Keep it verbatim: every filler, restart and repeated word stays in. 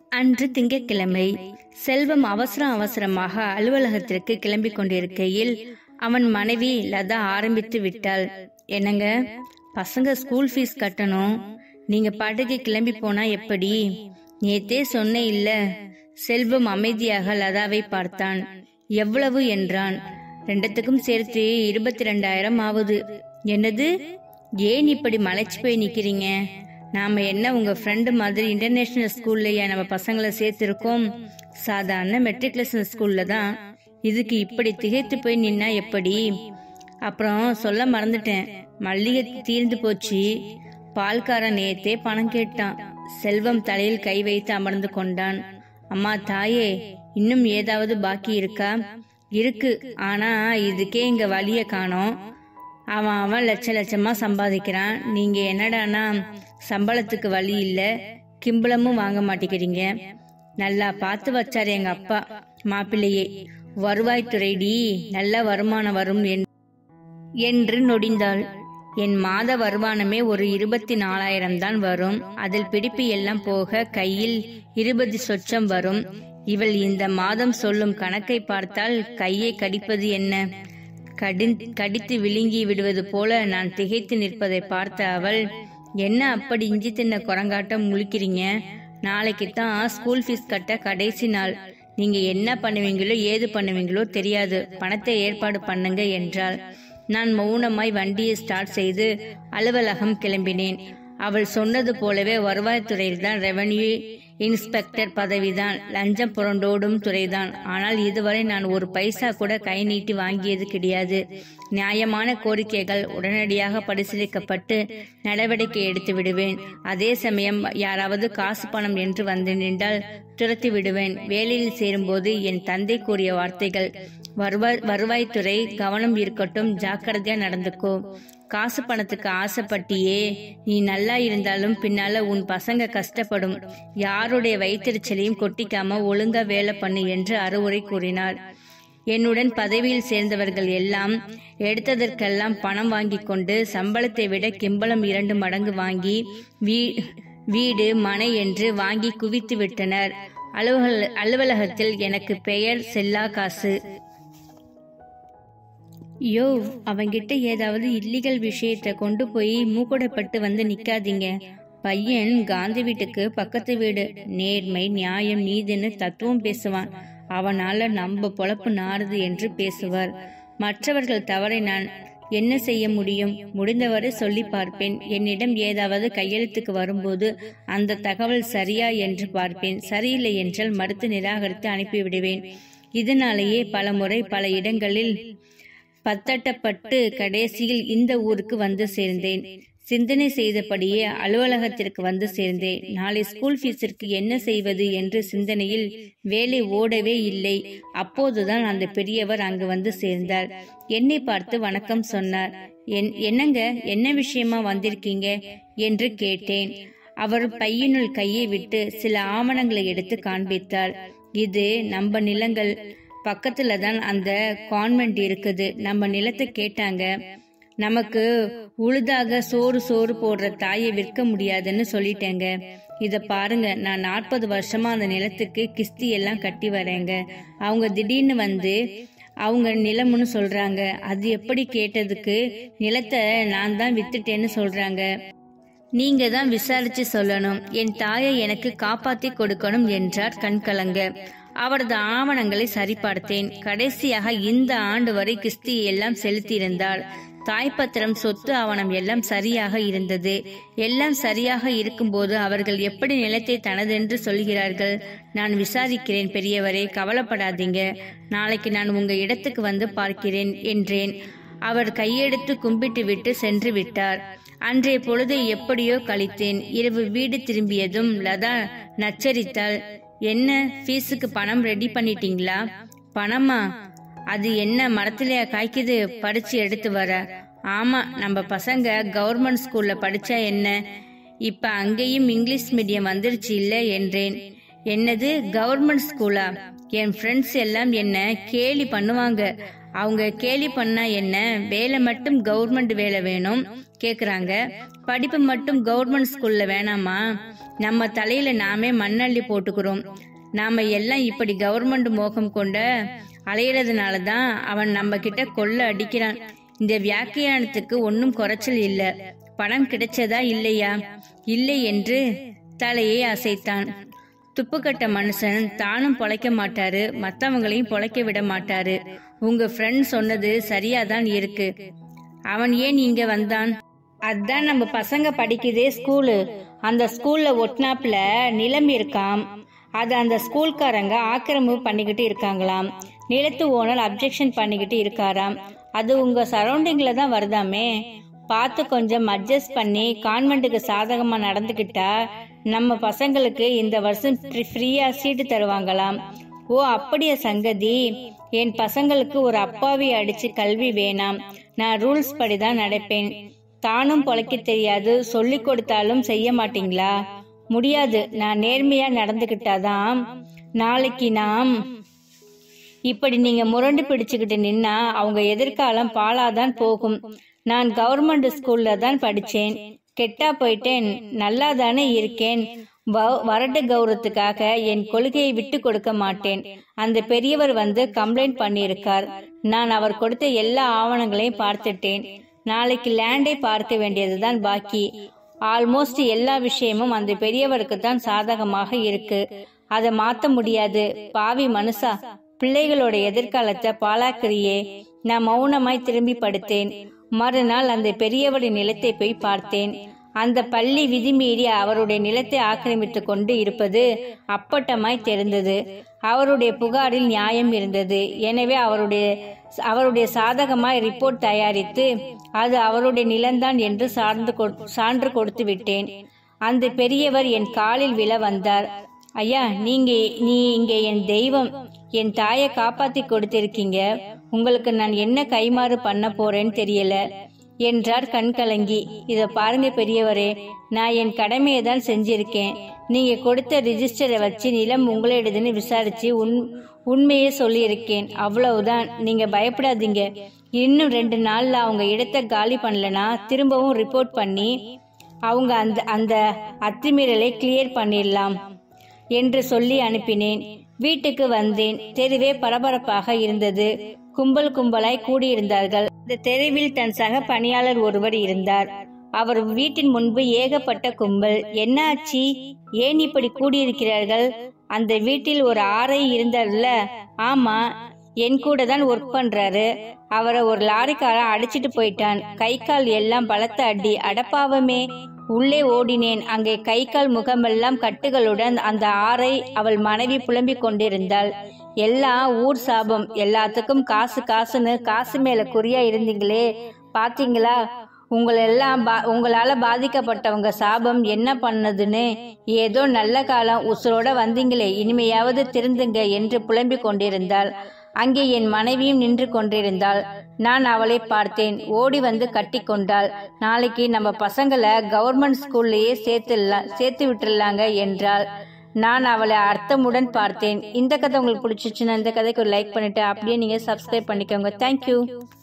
அன்று திங்கட்கிழமை. செல்வம் அவசர அவசரமாக அலுவலகத்திற்கு கிளம்பி கொண்டிருக்கையில் அவன் மனைவி லதா ஆரம்பித்து விட்டாள். என்னங்க, பசங்க ஸ்கூல் ஃபீஸ் கட்டணும், நீங்க பாட்டுக்கு கிளம்பி போனா எப்படி? நேத்தே சொன்ன இல்ல. செல்வம் அமைதியாக லதாவை பார்த்தான். எவ்வளவு என்றான். ரெண்டத்துக்கும் சேர்த்து இருபத்தி ரெண்டாயிரம் ஆகுது. என்னது? ஏன் இப்படி மலைச்சு போய் நிக்கிறீங்க? நாம என்ன உங்க ஃப்ரெண்டு மாதிரி இன்டர்நேஷனல் ஸ்கூல்லையா நம்ம பசங்களை சேர்த்திருக்கோம்? சாதாரண மெட்ரிகுலேஷன் ஸ்கூல்ல தான். இதுக்கு இப்படி திகைத்து போய் நின்னா எப்படி? அப்புறம் சொல்ல மறந்துட்டேன், மல்லிகை தீர்ந்து போச்சு. பால்காரன் நேத்தே பணம் கேட்டான். செல்வம் தலையில் கை வைத்து அமர்ந்து கொண்டான். அம்மா தாயே, இன்னும் ஏதாவது பாக்கி இருக்கா? இருக்கு, ஆனா இதுக்கே இங்க வழிய காணோம். அவன் அவன் லட்ச லட்சமா சம்பாதிக்கிறான். நீங்க என்னடானா சம்பளத்துக்கு வழி இல்ல, கிம்பளமும் வாங்க மாட்டேங்கிறீங்க. நல்லா பார்த்து வச்சாரு எங்க அப்பா மாப்பிள்ளையே. வருவாய்த்துறைடி, நல்ல வருமானம் வரும் என்று நொடிந்தாள். என் மாத வருமானமே ஒரு இருபத்தி நாலாயிரம் தான் வரும். அதில் பிடிப்பு எல்லாம் போக கையில் இருபது சொச்சம் வரும். இவள் இந்த மாதம் சொல்லும் கணக்கை பார்த்தால் கையை கடிப்பது என்ன, கடி கடித்து விழுங்கி விடுவது போல நான் திகைத்து நிற்பதை பார்த்த அவள், என்ன அப்படி இஞ்சி தின்ன குரங்காட்டம் முழிக்கிறீங்க? நாளைக்கு தான் ஸ்கூல் ஃபீஸ் கட்ட கடைசி நாள். நீங்க என்ன பண்ணுவீங்களோ ஏது பண்ணுவீங்களோ தெரியாது, பணத்தை ஏற்பாடு பண்ணுங்க என்றாள். நான் மௌனமாய் வண்டியை ஸ்டார்ட் செய்து அலுவலகம் கிளம்பினேன். அவள் சொன்னது போலவே வருவாய்த்துறையில் தான் ரெவன்யூ இன்ஸ்பெக்டர் பதவிதான். லஞ்சம் புரண்டோடும் துறைதான். ஆனால் இதுவரை நான் ஒரு பைசா கூட கை நீட்டி வாங்கியது கிடையாது. நியாயமான கோரிக்கைகள் உடனடியாக பரிசீலிக்கப்பட்டு நடவடிக்கை எடுத்து விடுவேன். அதே சமயம் யாராவது காசு பணம் என்று வந்து நின்றால் துரத்தி விடுவேன். வேலையில் சேரும்போது என் தந்தை கூறிய வார்த்தைகள், வருவாய் வருவாய்த்துறை கவனம் இருக்கட்டும், ஜாக்கிரதையா நடந்துக்கோ. காசு பணத்துக்கு ஆசைப்பட்டியே, நீ நல்லா இருந்தாலும் பின்னால உன் பசங்க கஷ்டப்படும். யாருடைய வயிற்றுச்சலையும் கொட்டிக்காம ஒழுங்கா வேலை பண்ணு என்று அறிவுரை கூறினார். என்னுடன் பதவியில் சேர்ந்தவர்கள் எல்லாம் எடுத்ததற்கெல்லாம் பணம் வாங்கி கொண்டு சம்பளத்தை விட கிம்பளம் இரண்டு மடங்கு வாங்கி வீ வீடு மனை என்று வாங்கி குவித்து விட்டனர். அலுவல அலுவலகத்தில் எனக்கு பெயர் செல்லா காசு. யோ, அவங்கிட்ட ஏதாவது இல்லீகல் விஷயத்த கொண்டு போய் மூக்கோடப்பட்டு வந்து நிக்காதீங்க. பையன் காந்தி வீட்டுக்கு பக்கத்து வீடு. நேர்மை, நியாயம், நீதின்னு தத்துவம் பேசுவான். அவனால நம்ம பொழப்பு நாறுது என்று பேசுவார். மற்றவர்கள் தவறை நான் என்ன செய்ய முடியும்? முடிந்தவரை சொல்லி பார்ப்பேன். என்னிடம் ஏதாவது கையெழுத்துக்கு வரும்போது அந்த தகவல் சரியா என்று பார்ப்பேன். சரியில்லை என்றால் மறுத்து நிராகரித்து அனுப்பிவிடுவேன். இதனாலேயே பல முறை பல இடங்களில் பத்தட்டப்பட்டு கடைசியில் இந்த ஊருக்கு வந்து சேர்ந்தேன். சிந்தனை செய்தபடியே அலுவலகத்திற்கு வந்து சேர்ந்தேன். நாளை ஸ்கூல் ஃபீஸிற்கு என்ன செய்வது என்று சிந்தனையில் வேலை ஓடவே இல்லை. அப்போதுதான் அந்த பெரியவர் அங்கு வந்து சேர்ந்தார். என்னை பார்த்து வணக்கம் சொன்னார். என் என்னங்க, என்ன விஷயமா வந்திருக்கீங்க என்று கேட்டேன். அவர் பையனுள் கையை விட்டு சில ஆவணங்களை எடுத்து காண்பித்தார். இது நம்ம நிலங்கள், பக்கத்துல தான் அந்த கான்வென்ட் இருக்குது. நம்ம நிலத்தை கேட்டாங்க. நமக்கு உழுதாக சோறு சோறு போடுற தாயை விற்க முடியாதுன்னு சொல்லிட்டேங்க. இத பாருங்க, நான் நாற்பது வருஷமா அந்த நிலத்துக்கு கிஸ்தி எல்லாம் கட்டி வரேங்க. அவங்க திடீர்னு வந்து அவங்க நிலம்னு சொல்றாங்க. அது எப்படி கேட்டதுக்கு நிலத்தை நான் தான் வித்துட்டேன்னு சொல்றாங்க. நீங்க தான் விசாரிச்சு சொல்லணும். என் தாயை எனக்கு காப்பாத்தி கொடுக்கணும் என்றார் கண்கலங்க. அவரது ஆவணங்களை சரிபார்த்தேன். கடைசியாக இந்த ஆண்டு வரை கிஸ்தியை எல்லாம் செலுத்தியிருந்தார். தாய்ப்பத்திரம், சொத்து ஆவணம் எல்லாம் சரியாக இருந்தது. எல்லாம் சரியாக இருக்கும்போது அவர்கள் எப்படி நிலத்தை தனதென்று சொல்கிறார்கள்? நான் விசாரிக்கிறேன் பெரியவரே, கவலைப்படாதீங்க. நாளைக்கு நான் உங்க இடத்துக்கு வந்து பார்க்கிறேன் என்றேன். அவர் கையெடுத்து கும்பிட்டு விட்டு சென்று விட்டார். அன்றைய பொழுதை எப்படியோ கழித்தேன். இரவு வீடு திரும்பியதும் லதா நச்சரித்தாள். என்ன, ஃபீஸுக்கு பணம் ரெடி பண்ணிட்டீங்களா? பணமா? அது என்ன மரத்திலேயா காய்க்குது? படிச்சு எடுத்து வர. ஆமா, நம்ம பசங்க கவர்மெண்ட் ஸ்கூல்ல படிச்சா என்ன, இப்ப அங்கேயும் இங்கிலீஷ் மீடியம் வந்துருச்சு இல்ல என்றேன். என்னது கவர்மெண்ட் ஸ்கூலா? என் ஃப்ரெண்ட்ஸ் எல்லாம் என்ன கேலி பண்ணுவாங்க. அவங்க கேலி பண்ணா என்ன, வேலை மட்டும் கவர்மெண்ட் வேலை வேணும் கேக்குறாங்க, படிப்பு மட்டும் கவர்மெண்ட் ஸ்கூல்ல வேணாமா? நம்ம தலையில நாமே மண்ணள்ளி போட்டுக்கிறோம். நாம எல்லாம் இப்படி கவர்மெண்ட் மோகம் கொண்ட அலையிறதுனால தான் அவன் நம்ம கிட்ட கொள்ள அடிக்கிறான். இந்த வியாக்கியானத்துக்கு ஒன்னும் குறைச்சல் இல்ல. பணம் கிடைச்சதா இல்லையா? இல்லை என்று தலையை அசைத்தான். துப்புக்கட்ட மனுஷன் தானும் பொழைக்க மாட்டாரு, மற்றவங்களையும் பொழைக்க விட மாட்டாரு. உங்க ஃப்ரெண்ட் சொன்னது சரியாதான் இருக்கு. அவன் ஏன் இங்க வந்தான்? அதான் நம்ம பசங்க படிக்குதே ஸ்கூலு. அந்த ஸ்கூல்ல ஒட்னாப்ல நிலம் இருக்காம். அது அந்த ஸ்கூல்காரங்க ஆக்கிரமிப்பு பண்ணிக்கிட்டு இருக்காங்களாம். நிலத்து ஓனர் அப்ஜெக்ஷன் பண்ணிக்கிட்டு இருக்காராம். அது உங்க சரௌண்டிங்ல தான் வருதாமே. பார்த்து கொஞ்சம் அட்ஜஸ்ட் பண்ணி கான்வென்ட்டுக்கு சாதகமா நடந்துக்கிட்டா நம்ம பசங்களுக்கு இந்த வருஷம் ஃப்ரீயா சீட்டு தருவாங்களாம். ஓ அப்படியே சங்கதி. என் பசங்களுக்கு ஒரு அப்பாவி அடிச்சு கல்வி வேணாம். நான் ரூல்ஸ் படிதான் நடப்பேன். தானும் பொழைக்க தெரியாது, சொல்லி கொடுத்தாலும் செய்ய மாட்டீங்களா? முடியாது. நான் நேர்மையா நடந்துகிட்டாதான். நாளைக்கு நாம் இப்படி நீங்க முரண்டு பிடிச்சுக்கிட்டு நின்னா அவங்க எதிர்காலம் பாழாதான் போகும். நான் கவர்மெண்ட் ஸ்கூல்ல தான் படிச்சேன். கெட்டா போயிட்டேன், நல்லா தானே இருக்கேன். வரட்டு கௌரவத்துக்காக என் கொள்கையை விட்டு கொடுக்க மாட்டேன். அந்த பெரியவர் வந்து கம்ப்ளைண்ட் பண்ணியிருக்கார். நான் அவர் கொடுத்த எல்லா ஆவணங்களையும் பார்த்துட்டேன். நாளைக்கு லேண்டை பார்க்க வேண்டியதுதான் பாக்கி. ஆல்மோஸ்ட் எல்லா விஷயமும் அந்த பெரியவருக்கு தான் சாதகமாக இருக்கு. அதை மாத்த முடியாது. பாவி மனுஷா, பிள்ளைகளோட எதிர்காலத்தை பாழாக்கிறியே. நான் மௌனமாய் திரும்பி படுத்தேன். மறுநாள் அந்த பெரியவரின் நிலத்தை போய் பார்த்தேன். அந்த பள்ளி விதிமீறி அவருடைய நிலத்தை ஆக்கிரமித்து கொண்டு இருப்பது அப்பட்டமாய் தெரிந்தது. அவருடைய புகாரில் நியாயம் இருந்தது. எனவே அவருடைய அவருடைய சாதகமாய் ரிப்போர்ட் தயாரித்து அது அவருடைய நிலம்தான் என்று சார்ந்து சான்று கொடுத்து விட்டேன். அந்த பெரியவர் என் காலில் விழ வந்தார். ஐயா, நீங்க நீ இங்க என் தெய்வம். என் தாயை காப்பாத்தி கொடுத்திருக்கீங்க. உங்களுக்கு நான் என்ன கைமாறு பண்ண போறேன்னு தெரியல என்றார் கண் கலங்கி. இத பாருங்க பெரியவரே, நான் என் கடமையை தான் செஞ்சிருக்கேன். நீங்க கொடுத்த ரிஜிஸ்டரை வச்சு நிலம் உங்களோடதுன்னு விசாரிச்சு உன் உண்மையே சொல்லியிருக்கேன். அவ்வளவுதான். நீங்க பயப்படாதீங்க. இன்னும் ரெண்டு நாள்ல அவங்க இடத்தை காலி பண்ணலனா திரும்பவும் ரிப்போர்ட் பண்ணி அவங்க அந்த அந்த அத்துமீறலை கிளியர் பண்ணிடலாம் என்று சொல்லி அனுப்பினேன். வீட்டுக்கு வந்தேன். தெருவே பரபரப்பாக இருந்தது. கும்பல் கும்பலாய் கூடியிருந்தார்கள். இந்த தெருவில் தன் சக பணியாளர் ஒருவர் இருந்தார். அவர் வீட்டின் முன்பு ஏகப்பட்ட கும்பல். என்ன ஆச்சு? ஏன் இப்படி கூடியிருக்கிறார்கள்? அந்த வீட்டில் ஒரு ஆரை இருந்தார்ல? ஆமா, என் கூட தான் ஒர்க் பண்றாரு. அவரை ஒரு லாரிக்காரன் அடிச்சிட்டு போயிட்டான். கை கால் எல்லாம் பலத்த அடி. அடப்பாவமே. உள்ளே ஓடினேன். அங்கே கை கால் முகமெல்லாம் கட்டுகளுடன் அந்த ஆரை அவள் மனைவி புலம்பிக் கொண்டிருந்தாள். எல்லாம் ஊர் சாபம். எல்லாத்துக்கும் காசு காசுன்னு காசு மேல குறியா இருந்தீங்களே, பாத்தீங்களா? உங்களெல்லாம் பா உங்களால பாதிக்கப்பட்டவங்க சாபம் என்ன பண்ணதுன்னு. ஏதோ நல்ல காலம் உசுரோட வந்தீங்களே, இனிமையாவது திருந்துங்க என்று புலம்பிக் கொண்டிருந்தாள். அங்கே என் மனைவியும் நின்று கொண்டிருந்தாள். நான் அவளை பார்த்தேன். ஓடி வந்து கட்டி கொண்டாள். நாளைக்கு நம்ம பசங்களை கவர்மெண்ட் ஸ்கூல்லையே சேர்த்துடலாம் சேர்த்து விட்டுடலாங்க என்றாள். நான் அவளை அர்த்தமுடன் பார்த்தேன். இந்த கதை உங்களுக்கு பிடிச்சிச்சுன்னா இந்த கதைக்கு ஒரு லைக் பண்ணிட்டு அப்படியே நீங்க சப்ஸ்கிரைப் பண்ணிக்கோங்க. தேங்க்யூ.